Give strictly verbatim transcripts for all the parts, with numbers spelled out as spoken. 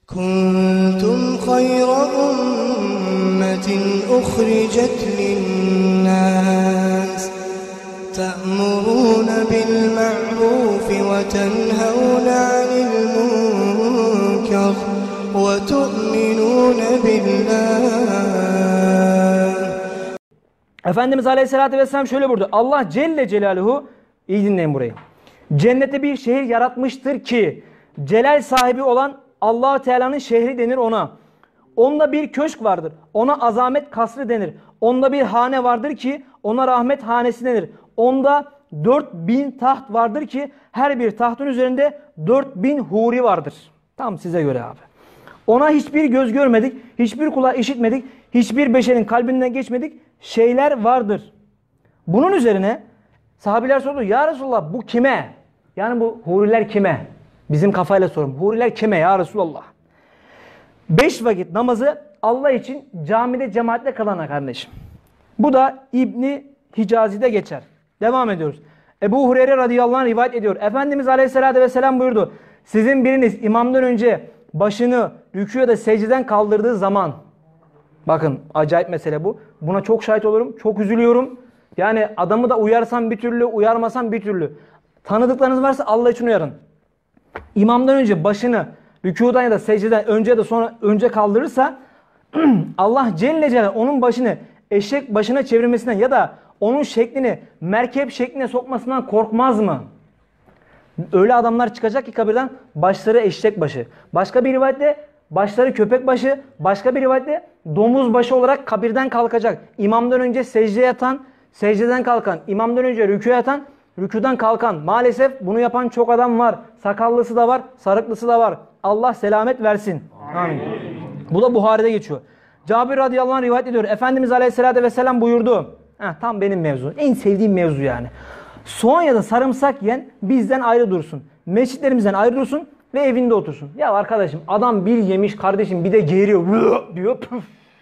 كنتم خير أمة أخرجت للناس تأمرون بالمعروف وتنهون عن المنكر وتؤمنون بالله. Efendimiz Aleyhisselatü Vesselam şöyle buyurdu. Allah Celle Celaluhu, iyi dinleyin burayı, cennette bir şehir yaratmıştır ki celal sahibi olan Allah-u Teala'nın şehri denir ona. Onda bir köşk vardır. Ona azamet kasrı denir. Onda bir hane vardır ki ona rahmet hanesi denir. Onda dört bin taht vardır ki her bir tahtın üzerinde dört bin huri vardır. Tam size göre abi. Ona hiçbir göz görmedik, hiçbir kulağı işitmedik, hiçbir beşerin kalbinden geçmedik şeyler vardır. Bunun üzerine sahabiler sordu. Ya Resulallah, bu kime? Yani bu huriler kime? Bizim kafayla sorun. Huriler kime ya Resulallah? Beş vakit namazı Allah için camide cemaatle kılana kardeşim. Bu da İbni Hicazi'de geçer. Devam ediyoruz. Ebu Hureyre radıyallahu anh rivayet ediyor. Efendimiz Aleyhisselatü Vesselam buyurdu. Sizin biriniz imamdan önce başını rükûya da secdeden kaldırdığı zaman, bakın acayip mesele bu. Buna çok şahit olurum. Çok üzülüyorum. Yani adamı da uyarsam bir türlü, uyarmasam bir türlü. Tanıdıklarınız varsa Allah için uyarın. İmamdan önce başını rükûdan ya da secdeden önce ya da sonra önce kaldırırsa Allah Celle Celaluhu onun başını eşek başına çevirmesinden ya da onun şeklini merkep şekline sokmasından korkmaz mı? Öyle adamlar çıkacak ki kabirden başları eşek başı. Başka bir rivayette başları köpek başı. Başka bir rivayette domuz başı olarak kabirden kalkacak. İmamdan önce secdeye yatan, secdeden kalkan, imamdan önce rükûya yatan, rükûdan kalkan. Maalesef bunu yapan çok adam var. Sakallısı da var, sarıklısı da var. Allah selamet versin. Amin. Bu da Buhari'de geçiyor. Cabir radıyallahu anh rivayet ediyor. Efendimiz Aleyhisselatü Vesselam buyurdu. Heh, tam benim mevzu. En sevdiğim mevzu yani. Soğan ya da sarımsak yiyen bizden ayrı dursun. Mescitlerimizden ayrı dursun ve evinde otursun. Ya arkadaşım, adam bir yemiş kardeşim, bir de geğiriyor diyor. Püf.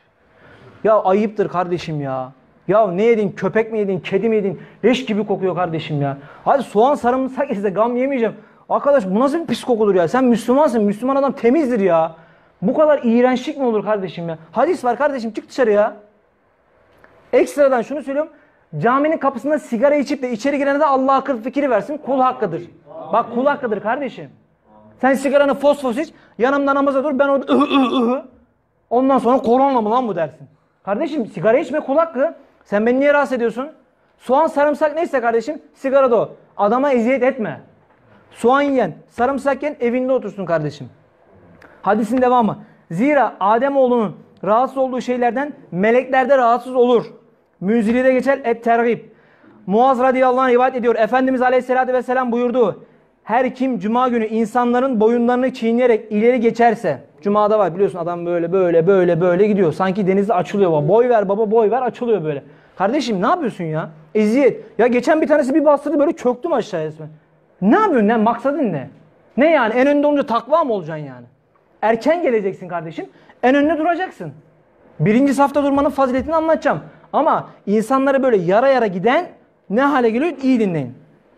Ya ayıptır kardeşim ya. Ya ne yedin? Köpek mi yedin? Kedi mi yedin? Leş gibi kokuyor kardeşim ya. Hadi soğan sarımsak yese gam yemeyeceğim. Arkadaş, bu nasıl bir pis kokudur ya? Sen Müslümansın. Müslüman adam temizdir ya. Bu kadar iğrençlik mi olur kardeşim ya? Hadis var kardeşim, çık dışarı ya. Ekstradan şunu söylüyorum. Caminin kapısında sigara içip de içeri girene de Allah akıl fikri versin. Kul hakkıdır. Bak, kul hakkıdır kardeşim. Sen sigaranı fos fos iç. Yanımda namaza dur. Ben orada ıh ıh ıh. Ondan sonra korona mı lan bu dersin. Kardeşim, sigara içme, kul hakkı. Sen beni niye rahatsız ediyorsun? Soğan sarımsak neyse kardeşim, sigara da o. Adama eziyet etme. Soğan yiyen, sarımsak yiyen evinde otursun kardeşim. Hadisin devamı. Zira Ademoğlunun rahatsız olduğu şeylerden melekler de rahatsız olur. Münziri'de geçer et-tergib. Muaz radıyallahu anh rivayet ediyor. Efendimiz Aleyhisselatü Vesselam buyurdu. Her kim cuma günü insanların boyunlarını çiğneyerek ileri geçerse, cumada var biliyorsun, adam böyle böyle böyle böyle gidiyor. Sanki denizde açılıyor. Boy ver baba, boy ver, açılıyor böyle. Kardeşim ne yapıyorsun ya? Eziyet. Ya geçen bir tanesi bir bastırdı, böyle çöktüm aşağıya resmen. Ne yapıyorsun lan? Maksadın ne? Ne yani? En önde olunca takva mı olacaksın yani? Erken geleceksin kardeşim. En önde duracaksın. Birinci safta durmanın faziletini anlatacağım. Ama insanları böyle yara yara giden ne hale geliyor? İyi dinleyin.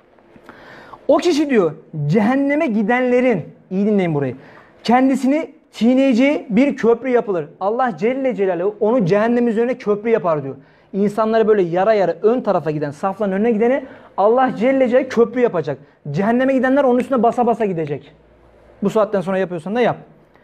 O kişi diyor, cehenneme gidenlerin, iyi dinleyin burayı, kendisini çiğneyeceği bir köprü yapılır. Allah Celle Celaluhu onu cehennem üzerine köprü yapar diyor. İnsanları böyle yara yara ön tarafa giden, safların önüne gideni Allah Celle Celaluhu köprü yapacak. Cehenneme gidenler onun üstüne basa basa gidecek. Bu saatten sonra yapıyorsan da yap.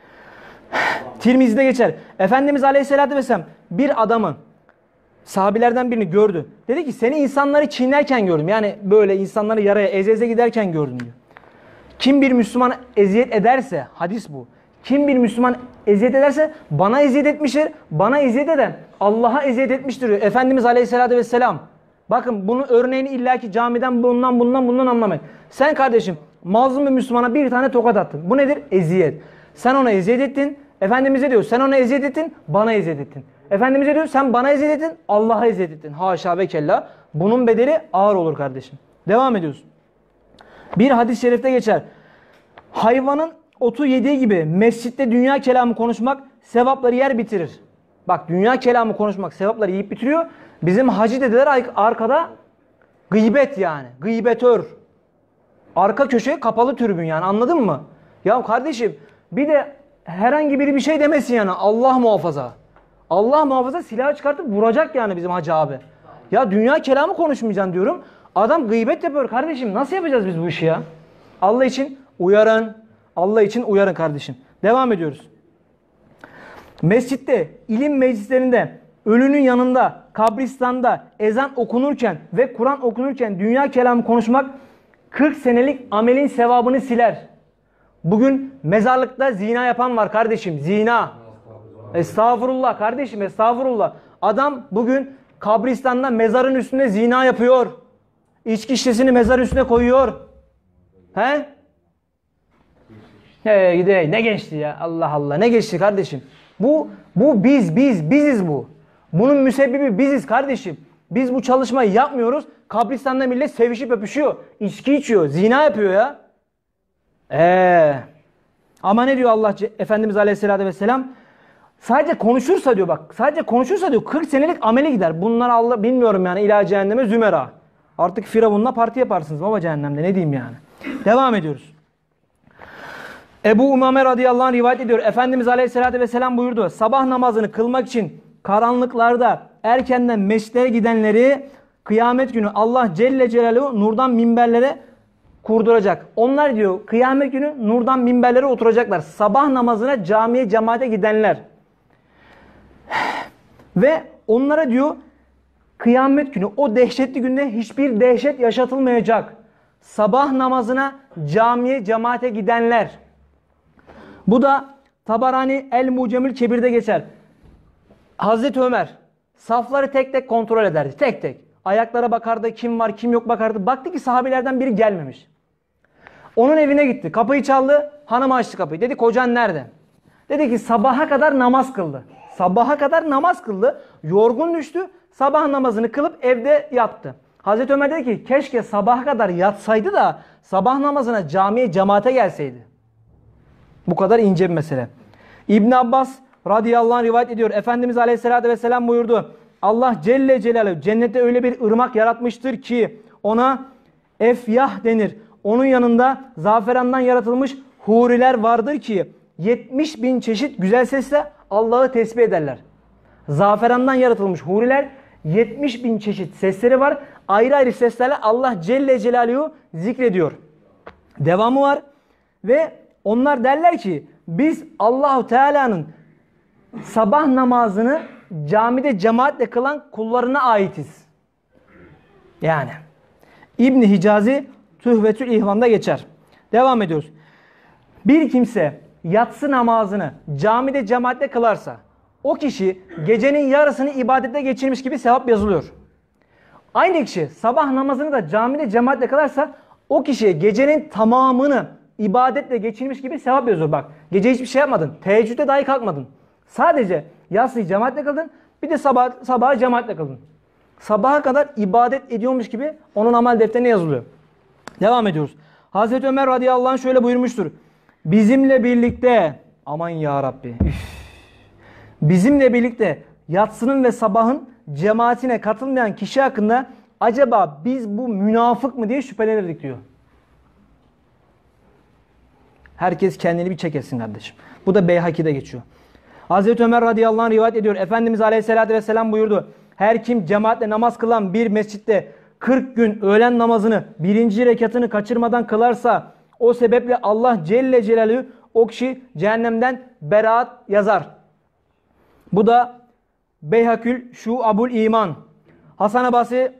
Tirmizi'de geçer. Efendimiz Aleyhisselatü Vesselam bir adamın, sahabilerden birini gördü. Dedi ki, seni insanları çiğnerken gördüm. Yani böyle insanları yaraya eze eze giderken gördüm diyor. Kim bir Müslüman eziyet ederse, hadis bu. Kim bir Müslüman eziyet ederse bana eziyet etmiştir. Bana eziyet eden Allah'a eziyet etmiştir diyor Efendimiz Aleyhisselatü Vesselam. Bakın bunun örneğini illaki camiden bundan bundan bundan anlamayın. Sen kardeşim mazlum bir Müslümana bir tane tokat attın. Bu nedir? Eziyet. Sen ona eziyet ettin. Efendimiz'e diyor, sen ona eziyet ettin, bana eziyet ettin. Efendimiz'e diyor, sen bana eziyet ettin, Allah'a eziyet ettin. Haşa ve kella. Bunun bedeli ağır olur kardeşim. Devam ediyoruz. Bir hadis-i şerifte geçer. Hayvanın otu yediği gibi mescitte dünya kelamı konuşmak sevapları yer bitirir. Bak, dünya kelamı konuşmak sevapları yiyip bitiriyor. Bizim hacı dedeler arkada gıybet yani. Gıybetör. Arka köşe kapalı tribün yani, anladın mı? Ya kardeşim bir de herhangi biri bir şey demesin yani. Allah muhafaza. Allah muhafaza silah çıkartıp vuracak yani bizim hacı abi. Ya dünya kelamı konuşmayacaksın diyorum. Adam gıybet yapıyor kardeşim. Nasıl yapacağız biz bu işi ya? Allah için uyarın. Allah için uyarın kardeşim. Devam ediyoruz. Mescitte, ilim meclislerinde, ölünün yanında, kabristanda ezan okunurken ve Kur'an okunurken dünya kelamı konuşmak kırk senelik amelin sevabını siler. Bugün mezarlıkta zina yapan var kardeşim. Zina. Estağfurullah kardeşim, estağfurullah. Adam bugün kabristanda mezarın üstünde zina yapıyor. İçki şişesini mezarın üstüne koyuyor. He? He gidey. Ne geçti ya? Allah Allah. Ne geçti kardeşim? Bu bu biz biz biziz bu. Bunun müsebbibi biziz kardeşim. Biz bu çalışmayı yapmıyoruz. Kabristanda millet sevişip öpüşüyor. İçki içiyor. Zina yapıyor ya. Eee. Ama ne diyor Allah Efendimiz Aleyhisselatü Vesselam? Sadece konuşursa diyor bak. Sadece konuşursa diyor kırk senelik amele gider. Bunlar Allah bilmiyorum yani ila cehenneme zümera. Artık Firavun'la parti yaparsınız baba cehennemde. Ne diyeyim yani. Devam ediyoruz. Ebu Umame radıyallahu anh rivayet ediyor. Efendimiz Aleyhisselatü Vesselam buyurdu. Sabah namazını kılmak için karanlıklarda erkenden mescitlere gidenleri kıyamet günü Allah Celle Celaluhu nurdan minberlere kurduracak. Onlar diyor kıyamet günü nurdan minberlere oturacaklar. Sabah namazına camiye cemaate gidenler. Ve onlara diyor kıyamet günü o dehşetli günde hiçbir dehşet yaşatılmayacak. Sabah namazına camiye cemaate gidenler. Bu da Tabarani El-Mucemül Kebir'de geçer. Hazreti Ömer safları tek tek kontrol ederdi. Tek tek. Ayaklara bakardı. Kim var kim yok bakardı. Baktı ki sahabelerden biri gelmemiş. Onun evine gitti. Kapıyı çaldı. Hanım açtı kapıyı. Dedi kocan nerede? Dedi ki sabaha kadar namaz kıldı. Sabaha kadar namaz kıldı. Yorgun düştü. Sabah namazını kılıp evde yattı. Hazreti Ömer dedi ki keşke sabaha kadar yatsaydı da sabah namazına camiye cemaate gelseydi. Bu kadar ince bir mesele. İbn Abbas radıyallahu anh rivayet ediyor. Efendimiz Aleyhisselatü Vesselam buyurdu. Allah Celle Celaluhu cennette öyle bir ırmak yaratmıştır ki ona efyah denir. Onun yanında zaferandan yaratılmış huriler vardır ki yetmiş bin çeşit güzel sesle Allah'ı tesbih ederler. Zaferandan yaratılmış huriler yetmiş bin çeşit sesleri var. Ayrı ayrı seslerle Allah Celle Celaluhu zikrediyor. Devamı var. Ve onlar derler ki biz Allahu Teala'nın sabah namazını camide cemaatle kılan kullarına aitiz. Yani İbn Hicazi Tuhvetül İhvan'da geçer. Devam ediyoruz. Bir kimse yatsı namazını camide cemaatle kılarsa o kişi gecenin yarısını ibadette geçirmiş gibi sevap yazılıyor. Aynı kişi sabah namazını da camide cemaatle kılarsa o kişiye gecenin tamamını ibadetle geçirmiş gibi sevap yazıyor. Bak gece hiçbir şey yapmadın. Teheccüde dahi kalkmadın. Sadece yatsıyı cemaatle kıldın. Bir de sabah, sabahı cemaatle kıldın. Sabaha kadar ibadet ediyormuş gibi onun amel defterine yazılıyor. Devam ediyoruz. Hazreti Ömer radıyallahu anh şöyle buyurmuştur. Bizimle birlikte aman ya Rabbi. Üf. Bizimle birlikte yatsının ve sabahın cemaatine katılmayan kişi hakkında acaba biz bu münafık mı diye şüphelenirdik diyor. Herkes kendini bir çekesin kardeşim. Bu da Beyhaki'de geçiyor. Hazreti Ömer radıyallahu anh rivayet ediyor. Efendimiz aleyhissalatü vesselam buyurdu. Her kim cemaatle namaz kılan bir mescitte kırk gün öğlen namazını birinci rekatını kaçırmadan kılarsa o sebeple Allah Celle Celaluhu o kişi cehennemden beraat yazar. Bu da Beyhakül Şuabul İman. Hasan Basri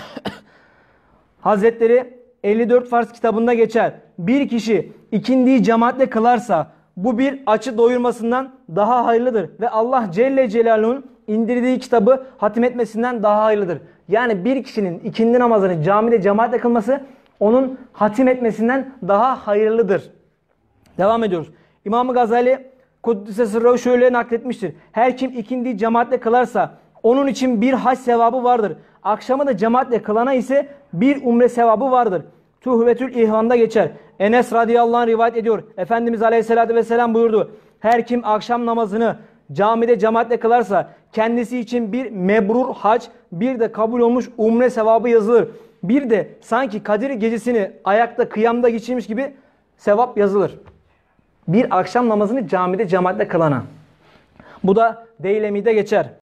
Hazretleri elli dört farz kitabında geçer. Bir kişi ikindiyi cemaatle kılarsa bu bir açı doyurmasından daha hayırlıdır. Ve Allah Celle Celaluhu'nun indirdiği kitabı hatim etmesinden daha hayırlıdır. Yani bir kişinin ikindi namazını camide cemaatle kılması onun hatim etmesinden daha hayırlıdır. Devam ediyoruz. İmam-ı Gazali Kuddise Sırrı şöyle nakletmiştir. Her kim ikindiyi cemaatle kılarsa onun için bir hac sevabı vardır. Akşamı da cemaatle kılana ise bir umre sevabı vardır. Tuhvetül İhvan'da geçer. Enes radıyallahu anh rivayet ediyor. Efendimiz aleyhissalatü vesselam buyurdu. Her kim akşam namazını camide cemaatle kılarsa kendisi için bir mebrur hac, bir de kabul olmuş umre sevabı yazılır. Bir de sanki Kadir gecesini ayakta kıyamda geçirmiş gibi sevap yazılır. Bir akşam namazını camide cemaatle kılana. Bu da Deylemi'de geçer.